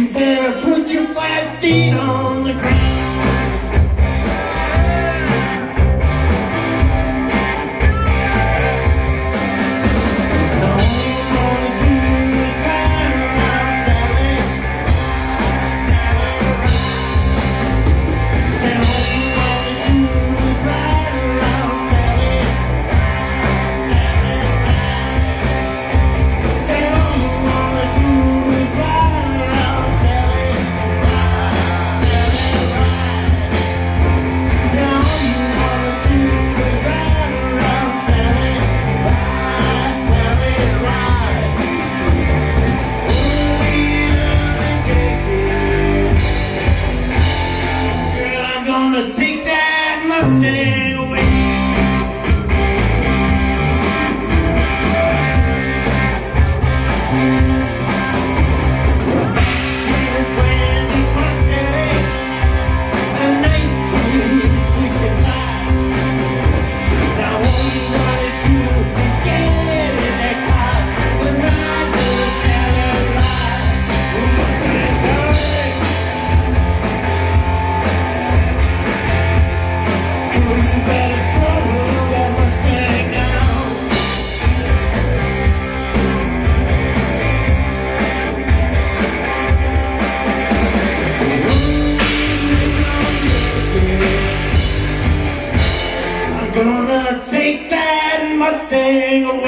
You better put your 5 feet on the ground. Take that Mustang away. She's a brand new Mustang, a 1965. Now all you gotta do is get in that car and ride to the Sally ride. You better slow that Mustang down. I'm gonna take that Mustang away.